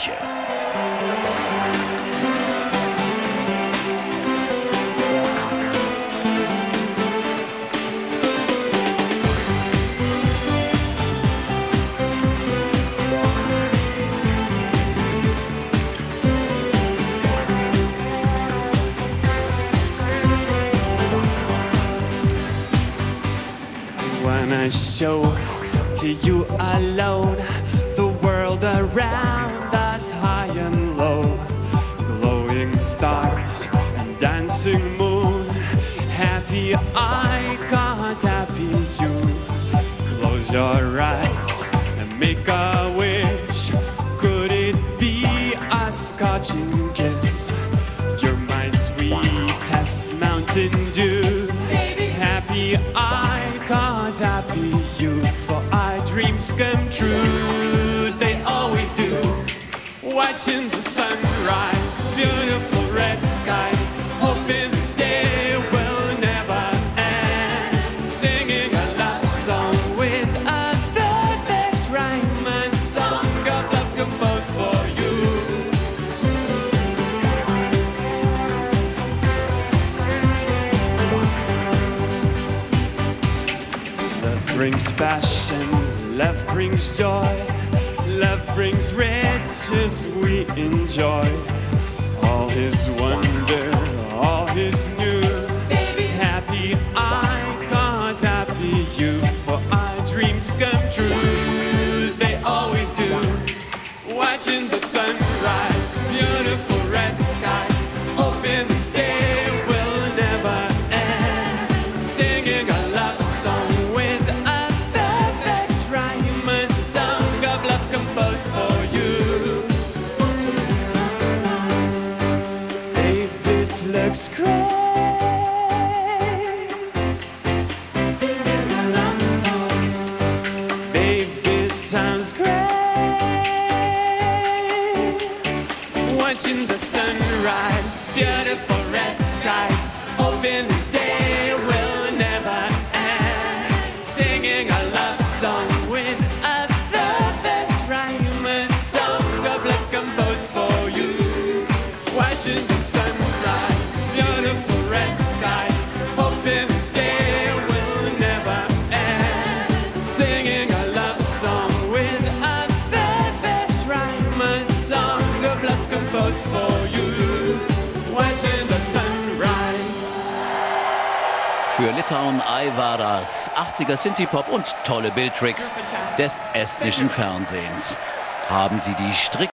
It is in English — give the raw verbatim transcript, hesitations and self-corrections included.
Kirche. When I show to you alone the world around us, high and low, glowing stars and dancing moon, happy I, 'cause happy you. Close your eyes and make a wish. Could it be a scorching kiss? You're my sweetest mountain dew. Happy I, 'cause happy you. For our dreams come true, they always do. Watching the sunrise, beautiful red skies, hoping this day will never end. Singing a love song with a perfect rhyme, a song of love composed for you. Love brings passion, love brings joy, love brings riches we enjoy. All his wonder, all his new. Baby, happy I, 'cause happy you. For our dreams come true, they always do. Watching the sunrise, beautiful red skies, hoping this day will never end. Singing a love song with a perfect rhyme, a song of love composed for you. Baby, it looks great. Singing a love song. Baby, it sounds great. Watching the sunrise, beautiful red skies, hoping this day will never end. Singing a love song with a perfect rhyme, a song of love composed for you. Watching the sunrise, beautiful red skies, hoping this day will never end. Singing a love song with a perfect rhyme, a song of love composed for you. Watching the sunrise. Für Litauen Ei war das achtziger Synthie-Pop und tolle Bildtricks des estnischen Fernsehens. Haben Sie die Strick